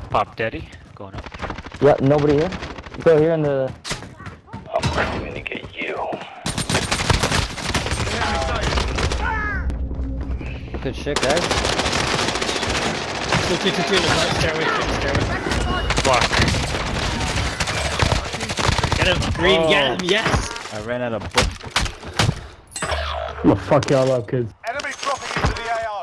Pop Daddy, going up. Yeah, nobody here. Go here in the... I'm gonna get you. Good shit, guys. Two, stairway. Fuck. Get him, green, get him, yes! I ran out of book. I'm gonna fuck y'all up, kids. Enemy dropping into the AO.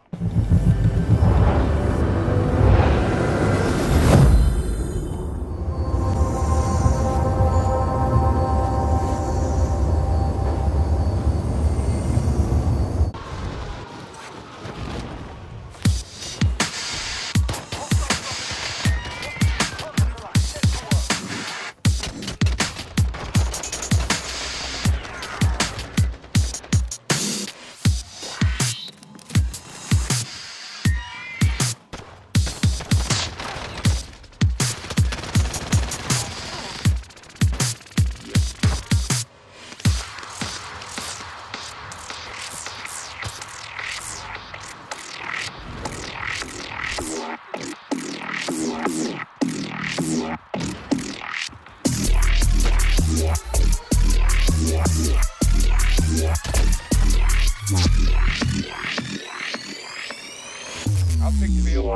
I'll pick the wheel.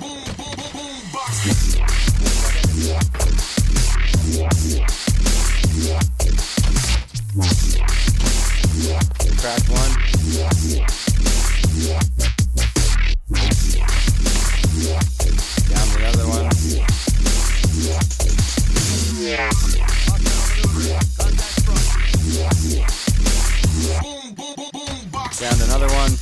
Cracked one. Down the other one. Down another one.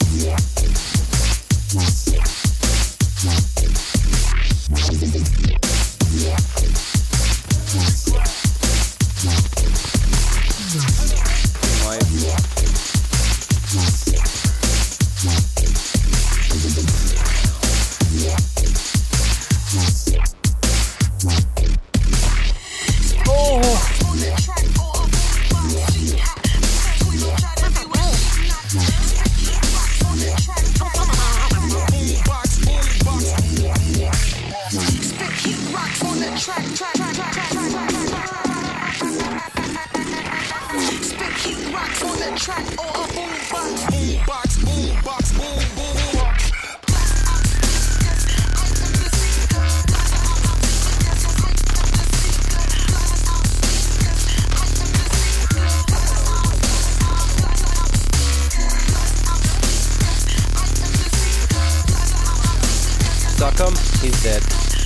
Suck him, he's dead.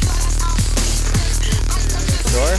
Door?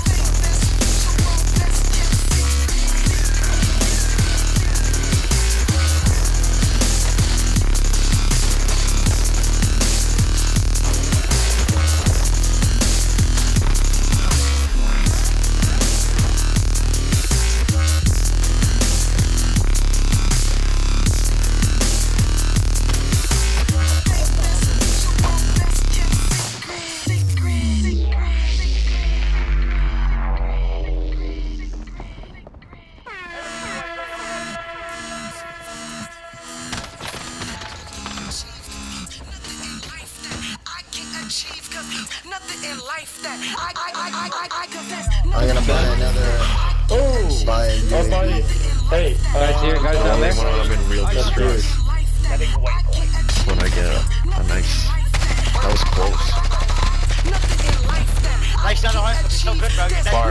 I'm gonna buy another. Buy a Hey, Guys here, guys down there. I'm in real distress. When I get a nice. That was close. Life's not always but so good, bro. Bar.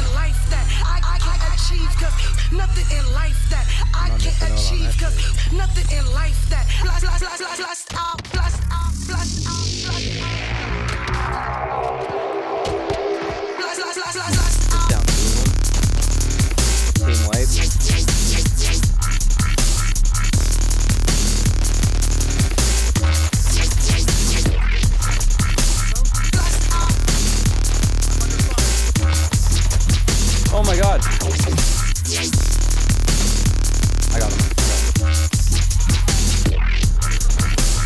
Nothing in life that I can't achieve, cause nothing in life that blast out. Down two of them. Team wipe. Oh my god. I got him.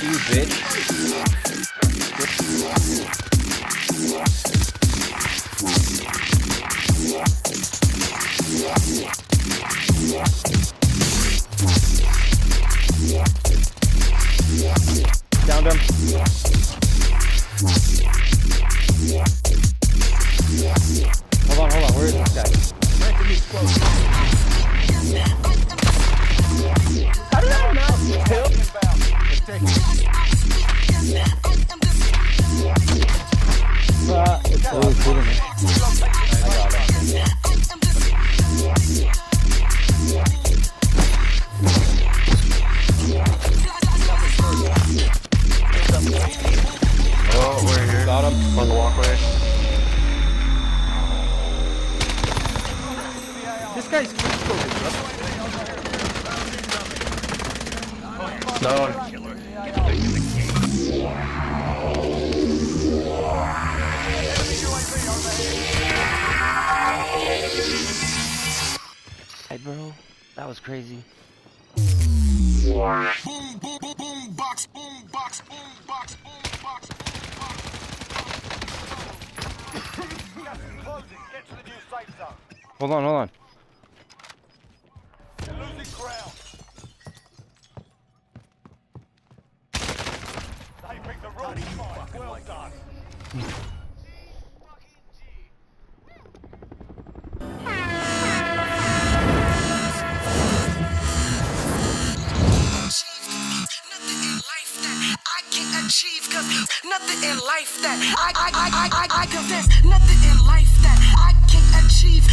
you, bitch. Downed him. Hold on. Where is this guy? How did I not kill? It's so cool, man. I got it. Oh, we're here. Got him on the walkway. This guy's No. Hey, bro, that was crazy. Boom, boom, boom, boom, box, boom, box, boom, box, boom, box, boom, box. Gas is closing. Get to the new safe zone. Hold on. You're losing ground. They picked the wrong side. Well done. Nothing in life that I confess. Nothing in life that I can't achieve.